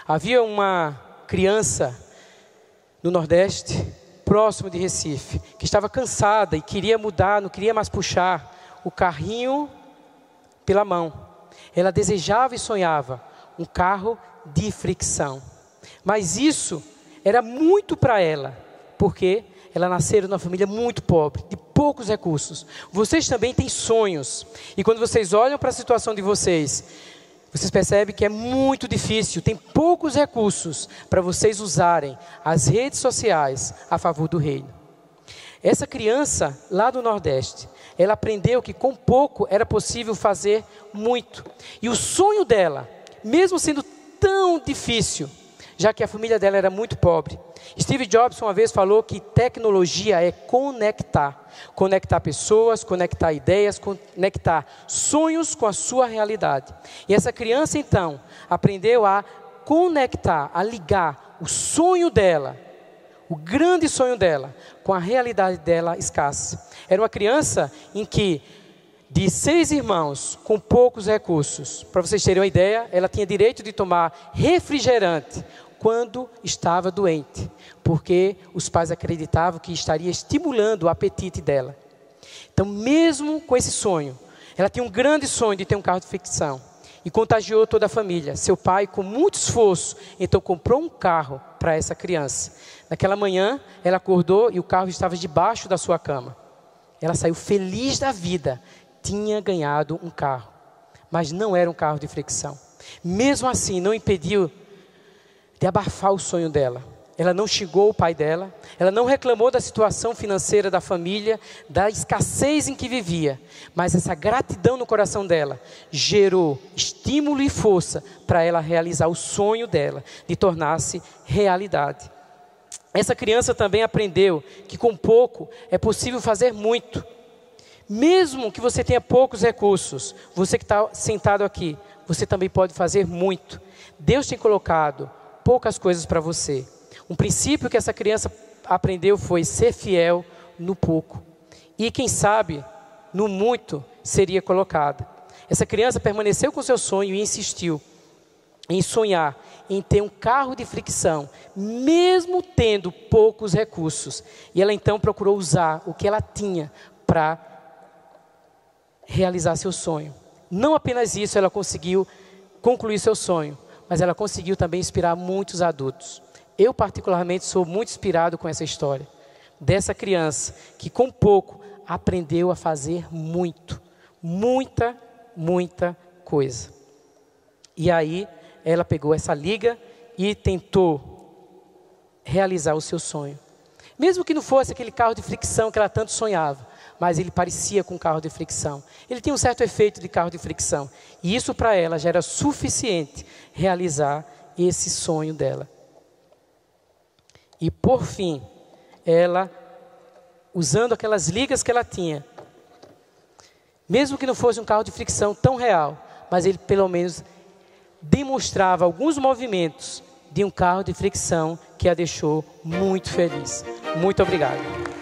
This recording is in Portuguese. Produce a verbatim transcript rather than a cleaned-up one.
Havia uma criança no Nordeste, próximo de Recife, que estava cansada e queria mudar, não queria mais puxar o carrinho pela mão. Ela desejava e sonhava um carro de fricção. Mas isso era muito para ela, porque ela nasceu numa família muito pobre, de poucos recursos. Vocês também têm sonhos. E quando vocês olham para a situação de vocês, vocês percebem que é muito difícil, tem poucos recursos para vocês usarem as redes sociais a favor do reino. Essa criança lá do Nordeste, ela aprendeu que com pouco era possível fazer muito. E o sonho dela, mesmo sendo tão difícil, já que a família dela era muito pobre. Steve Jobs uma vez falou que tecnologia é conectar. Conectar pessoas, conectar ideias, conectar sonhos com a sua realidade. E essa criança então aprendeu a conectar, a ligar o sonho dela, o grande sonho dela, com a realidade dela escassa. Era uma criança em que, de seis irmãos com poucos recursos, para vocês terem uma ideia, ela tinha direito de tomar refrigerante quando estava doente, porque os pais acreditavam que estaria estimulando o apetite dela. Então, mesmo com esse sonho, ela tinha um grande sonho de ter um carro de fricção e contagiou toda a família. Seu pai, com muito esforço, então comprou um carro para essa criança. Naquela manhã, ela acordou e o carro estava debaixo da sua cama. Ela saiu feliz da vida, tinha ganhado um carro, mas não era um carro de fricção. Mesmo assim, não impediu de abafar o sonho dela. Ela não xingou o pai dela, ela não reclamou da situação financeira da família, da escassez em que vivia, mas essa gratidão no coração dela gerou estímulo e força para ela realizar o sonho dela, de tornar-se realidade. Essa criança também aprendeu que com pouco é possível fazer muito. Mesmo que você tenha poucos recursos, você que está sentado aqui, você também pode fazer muito. Deus tem colocado poucas coisas para você. Um princípio que essa criança aprendeu foi ser fiel no pouco. E quem sabe, no muito seria colocada. Essa criança permaneceu com seu sonho e insistiu em sonhar, em ter um carro de fricção, mesmo tendo poucos recursos. E ela então procurou usar o que ela tinha para realizar seu sonho. Não apenas isso, ela conseguiu concluir seu sonho, mas ela conseguiu também inspirar muitos adultos. Eu particularmente sou muito inspirado com essa história, dessa criança que com pouco aprendeu a fazer muito, muita, muita coisa. E aí ela pegou essa liga e tentou realizar o seu sonho. Mesmo que não fosse aquele carro de fricção que ela tanto sonhava, mas ele parecia com um carro de fricção. Ele tinha um certo efeito de carro de fricção. E isso para ela já era suficiente realizar esse sonho dela. E por fim, ela, usando aquelas ligas que ela tinha, mesmo que não fosse um carro de fricção tão real, mas ele pelo menos demonstrava alguns movimentos de um carro de fricção que a deixou muito feliz. Muito obrigado.